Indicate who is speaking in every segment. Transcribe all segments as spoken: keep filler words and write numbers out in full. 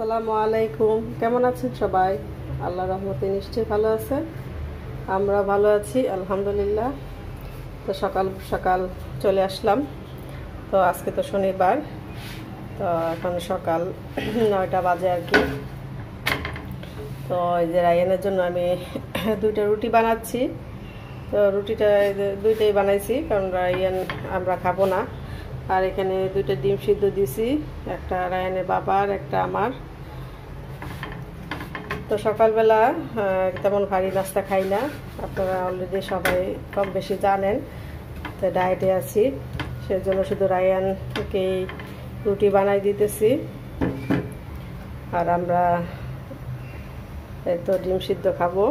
Speaker 1: আসসালামু আলাইকুম। কেমন আছেন সবাই? আল্লাহর রহমতে নিশ্চয়ই ভালো আছেন। আমরা ভালো আছি আলহামদুলিল্লাহ। তো সকাল সকাল চলে আসলাম। তো আজকে তো শনিবার, তো এখন সকাল নয়টা বাজে আর কি। তো এই যে রায়ানের জন্য আমি দুইটা রুটি বানাচ্ছি। তো রুটিটা দুইটাই বানাইছি কারণ রায়ান আমরা খাবো না। আর এখানে দুইটা ডিম সিদ্ধ দিছি, একটা রায়ানের বাবার, একটা আমার। তো সকালবেলা তেমন ভারী নাস্তা খাই না, আপনারা অলরেডি সবাই কম বেশি জানেন। তো ডায়েটে আছি, সেজন্য শুধু রায়ানকে রুটি বানাই দিতেছি। আর আমরা এই তো ডিম সিদ্ধ খাবো।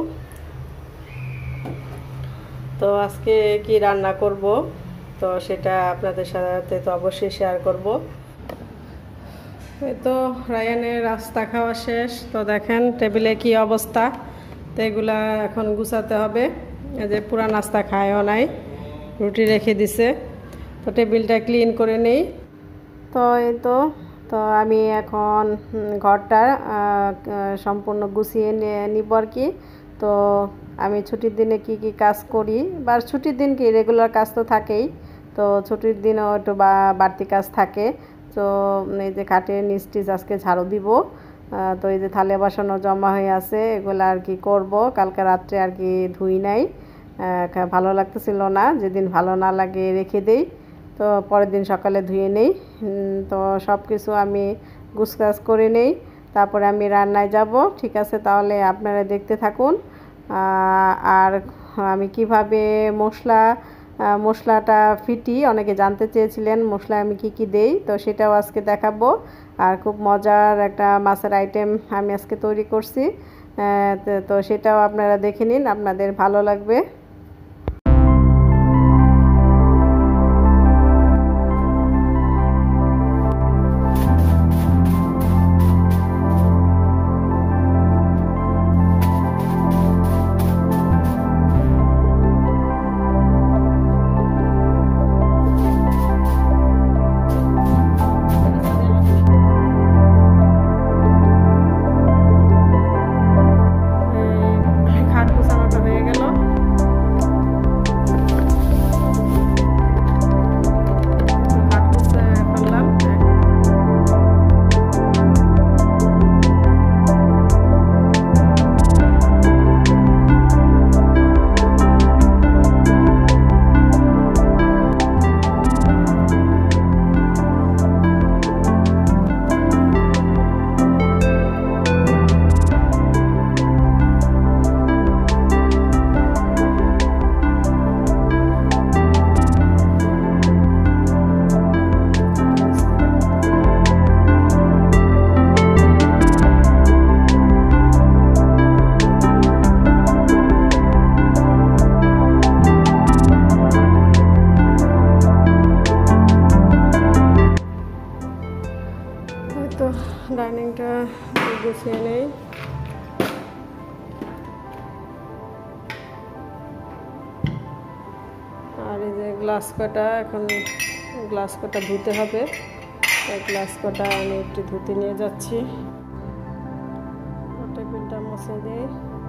Speaker 1: তো আজকে কি রান্না করব, তো সেটা আপনাদের সাথে তো অবশ্যই শেয়ার করব। এই তো রায়ানের রাস্তা খাওয়া শেষ। তো দেখেন টেবিলে কি অবস্থা। তো এগুলা এখন গুছাতে হবে। এই যে পুরা নাস্তা খায়ও নাই, রুটি রেখে দিছে। তো টেবিলটা ক্লিন করে নেই। তো এই তো তো আমি এখন ঘরটা সম্পূর্ণ গুছিয়ে নিব আর কি। তো আমি ছুটির দিনে কি কি কাজ করি, বা ছুটির দিন কি রেগুলার কাজ তো থাকেই, তো ছুটির দিনও একটু বা বাড়তি কাজ থাকে। তো এই যে খাটের নিচ টিচ আজকে ঝাড়ু দিব। তো এই যে থালে বাসনও জমা হয়ে আছে, এগুলো আর কি করব। কালকে রাত্রে আর কি ধুই নাই, ভালো লাগতেছিল না, যেদিন ভালো না লাগে রেখে দেই, তো পরের দিন সকালে ধুয়ে নেই। তো সব কিছু আমি গুছগাছ করে নেই, তারপরে আমি রান্নায় যাব। ঠিক আছে, তাহলে আপনারা দেখতে থাকুন। আর আমি কিভাবে মশলা মশলাটা ফিটি, অনেকে জানতে চেয়েছিলেন মশলা আমি কি কি দেই, তো সেটাও আজকে দেখাবো। আর খুব মজার একটা মাছের আইটেম আমি আজকে তৈরি করছি, তো সেটাও আপনারা দেখে নিন, আপনাদের ভালো লাগবে। তো ডাইনিংটা গুছিয়ে নেই। আর এই যে গ্লাস কটা, এখন গ্লাস কটা ধুতে হবে। গ্লাস কটা আমি একটু ধুতে নিয়ে যাচ্ছি। টেবিলটা মুছে দিই।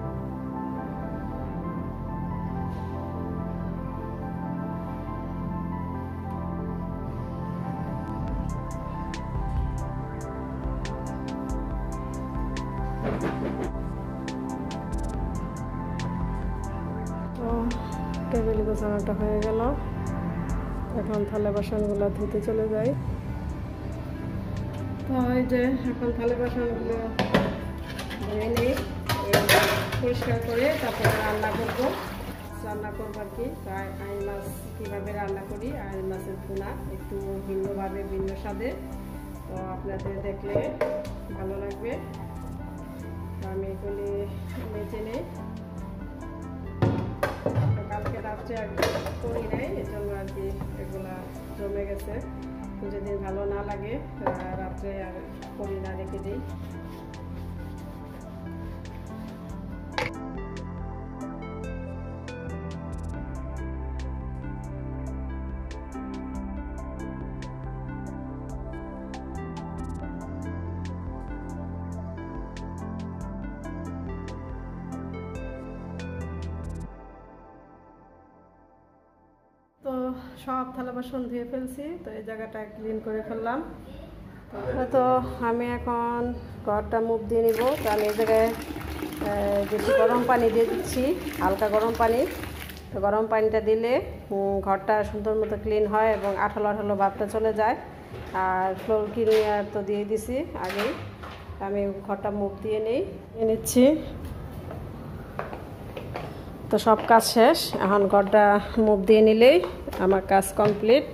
Speaker 1: তো টেবিল গোছানোটা হয়ে গেল, এখন থালা বাসনগুলো ধুতে চলে যাই। তো এই যে এখন থালা বাসনগুলো ধুয়ে নিই, পরিষ্কার করে তারপরে রান্না করবো। রান্না করবো আর কি আই মাছ কীভাবে রান্না করি, আই মাছের ভুনা একটু ভিন্নভাবে, ভিন্ন স্বাদে। তো আপনাদের দেখলে ভালো লাগবে। আমি এগুলি বেছে নেই, কালকে রাত্রে আর কি করি নাই, এজন্য আর কি এগুলা জমে গেছে। যেদিন ভালো না লাগে রাত্রে আর করি না, রেখে দিই। সব থালা বাসন ধুয়ে ফেলছি, তো এই জায়গাটা ক্লিন করে ফেললাম। তো আমি এখন ঘরটা মুখ দিয়ে নিব। তো আমি এই জায়গায় কিছু গরম পানি দিয়ে দিচ্ছি, হালকা গরম পানি। তো গরম পানিটা দিলে ঘরটা সুন্দর মতো ক্লিন হয় এবং আঠালো আঠালো ভাবটা চলে যায়। আর ফ্লোর ক্লিনার তো দিয়ে দিছি আগেই। আমি ঘরটা মুখ দিয়ে নেই নিচ্ছি। তো সব কাজ শেষ, এখন ঘরটা মুখ দিয়ে নিলেই আমার কাজ কমপ্লিট।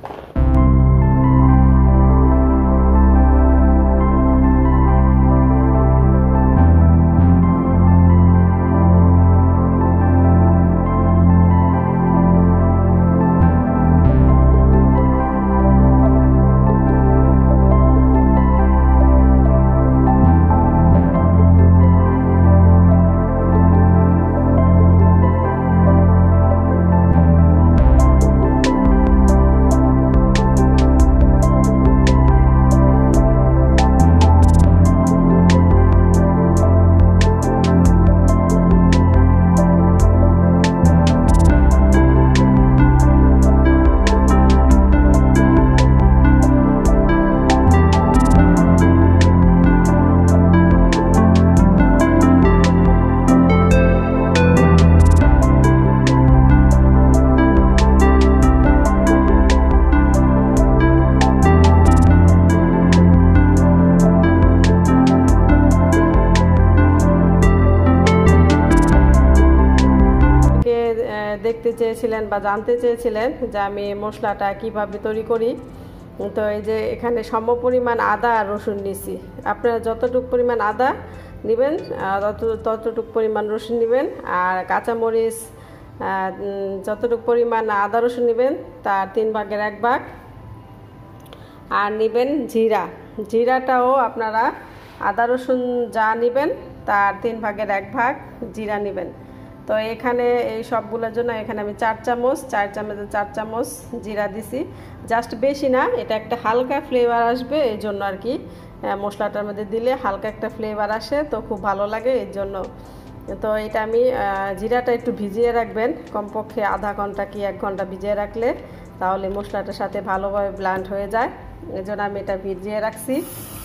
Speaker 1: দেখতে চেয়েছিলেন বা জানতে চেয়েছিলেন যে আমি মশলাটা কিভাবে তৈরি করি। তো এই যে এখানে সম পরিমাণ আদা আর রসুন নিছি। আপনারা যতটুকু পরিমাণ আদা নেবেন ততটুকু পরিমাণ রসুন নেবেন, আর কাঁচামরিচ যতটুকু পরিমাণ আদা রসুন নেবেন তার তিন ভাগের এক ভাগ। আর নেবেন জিরা, জিরাটাও আপনারা আদা রসুন যা নেবেন তার তিন ভাগের এক ভাগ জিরা নেবেন। তো এখানে এই সবগুলোর জন্য এখানে আমি চার চামচ চার চামচে চার চামচ জিরা দিছি। জাস্ট বেশি না, এটা একটা হালকা ফ্লেভার আসবে এই জন্য আর কি। মশলাটার মধ্যে দিলে হালকা একটা ফ্লেভার আসে, তো খুব ভালো লাগে এই জন্য। তো এটা আমি জিরাটা একটু ভিজিয়ে রাখবেন, কমপক্ষে আধা ঘন্টা কি এক ঘন্টা ভিজিয়ে রাখলে তাহলে মশলাটার সাথে ভালোভাবে ব্লেন্ড হয়ে যায়। এই জন্য আমি এটা ভিজিয়ে রাখছি।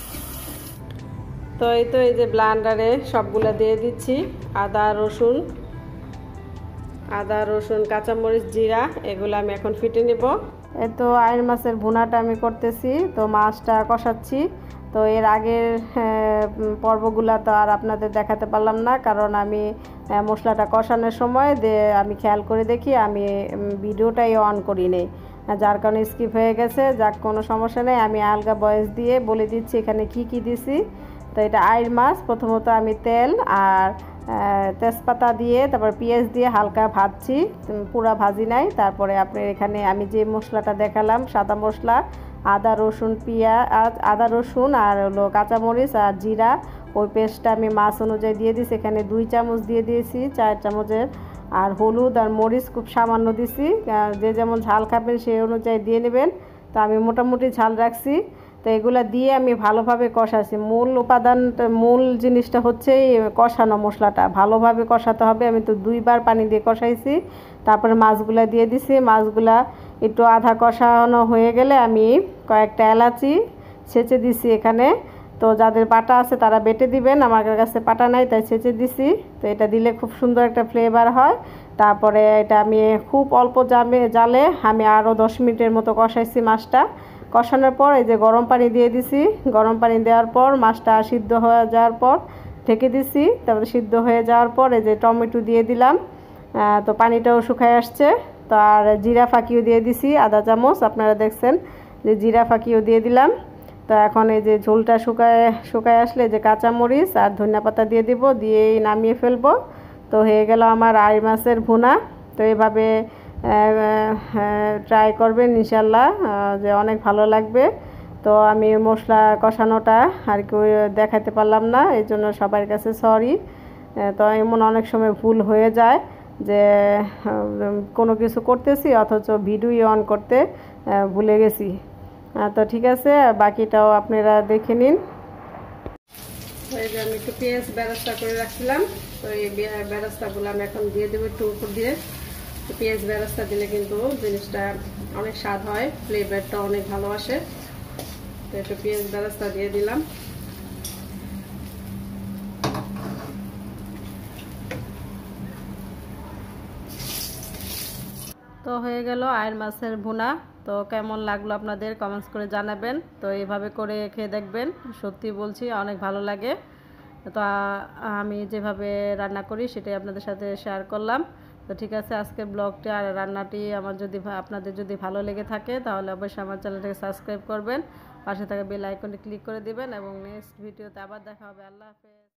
Speaker 1: তো এই তো এই যে ব্লেন্ডারে সবগুলো দিয়ে দিচ্ছি, আদা রসুন আদা রসুন কাঁচামরিচ জিরা, এগুলো আমি এখন ফিটে নেব। এই তো আইড় মাছের ভুনাটা আমি করতেছি, তো মাছটা কষাচ্ছি। তো এর আগের পর্বগুলো তো আর আপনাদের দেখাতে পারলাম না, কারণ আমি মশলাটা কষানোর সময় আমি খেয়াল করে দেখি আমি ভিডিওটাই অন করি নেই, যার কারণে স্কিপ হয়ে গেছে। যাক, কোনো সমস্যা নেই, আমি আলগা ভয়েস দিয়ে বলে দিচ্ছি এখানে কি কি দিছি। তো এটা আইড় মাছ, প্রথমত আমি তেল আর তেজপাতা দিয়ে তারপর পেঁয়াজ দিয়ে হালকা ভাজছি, পুরা ভাজি নাই। তারপরে আপনার এখানে আমি যে মশলাটা দেখালাম সাদা মশলা, আদা রসুন পেঁয়াজ আদা রসুন আর হলো কাঁচামরিচ আর জিরা, ওই পেস্টটা আমি মাছ অনুযায়ী দিয়ে দিয়েছি। এখানে দুই চামচ দিয়ে দিয়েছি চার চামচের। আর হলুদ আর মরিচ খুব সামান্য দিছি, যে যেমন ঝাল খাবেন সেই অনুযায়ী দিয়ে নেবেন। তো আমি মোটামুটি ঝাল রাখছি। তো এগুলো দিয়ে আমি ভালোভাবে কষাচ্ছি। মূল উপাদান মূল জিনিসটা হচ্ছে কষানো, মশলাটা ভালোভাবে কষাতে হবে। আমি তো দুইবার পানি দিয়ে কষাইছি, তারপরে মাছগুলা দিয়ে দিছি। মাছগুলা একটু আধা কষানো হয়ে গেলে আমি কয়েকটা এলাচি ছেঁচে দিছি এখানে। তো যাদের পাটা আছে তারা বেটে দিবেন, আমার কাছে পাটা নাই তাই ছেঁচে দিছি। তো এটা দিলে খুব সুন্দর একটা ফ্লেভার হয়। তারপরে এটা আমি খুব অল্প জামে জালে আমি আরও দশ মিনিটের মতো কষাইছি মাছটা। কষানোর পর এই যে গরম পানি দিয়ে দিছি, গরম পানি দেওয়ার পর মাছটা সিদ্ধ হয়ে যাওয়ার পর ঢেকে দিছি। তারপরে সিদ্ধ হয়ে যাওয়ার পর এই যে টমেটো দিয়ে দিলাম, তো পানিটাও শুকায় আসছে। তো আর জিরা ফাঁকিও দিয়ে দিছি আধা চামচ, আপনারা দেখছেন যে জিরা ফাঁকিও দিয়ে দিলাম। তো এখন এই যে ঝোলটা শুকায় শুকায় আসলে যে কাঁচামরিচ আর ধনিয়া পাতা দিয়ে দিব, দিয়েই নামিয়ে ফেলবো। তো হয়ে গেল আমার আইড় মাছের ভুনা। তো এইভাবে ট্রাই করবেন ইনশাল্লাহ, যে অনেক ভালো লাগবে। তো আমি মশলা কষানোটা আর কি দেখাতে পারলাম না, এই জন্য সবার কাছে সরি। তো এমন অনেক সময় ভুল হয়ে যায় যে কোনো কিছু করতেছি অথচ ভিডিও অন করতে ভুলে গেছি। তো ঠিক আছে, বাকিটাও আপনারা দেখে নিন। এই যে আমি একটু পেঁয়াজ বেরেস্তা করে রাখছিলাম, তো এই বেরেস্তাগুলো আমি এখন দিয়ে দেবো একটু উপর দিয়ে। পেঁয়াজ বেরেস্তা দিলে কিন্তু জিনিসটা অনেক স্বাদ হয়, ফ্লেভারটা অনেক ভালো আসে। তো একটু পেঁয়াজ বেরেস্তা দিয়ে দিলাম। তো হয়ে গেল আয়ের মাছের ভুনা। তো কেমন লাগলো আপনাদের কমেন্টস করে জানাবেন। তো এইভাবে করে খেয়ে দেখবেন, সত্যি বলছি অনেক ভালো লাগে। তো আমি যেভাবে রান্না করি সেটাই আপনাদের সাথে শেয়ার করলাম। তো ঠিক আছে, আজকের ব্লগটি আর রান্নাটি আমার যদি আপনাদের যদি ভালো লেগে থাকে তাহলে অবশ্যই আমার চ্যানেলটাকে সাবস্ক্রাইব করবেন, পাশে থাকা বেল আইকনটি ক্লিক করে দিবেন এবং নেক্সট ভিডিওতে আবার দেখা হবে। আল্লাহ হাফেজ।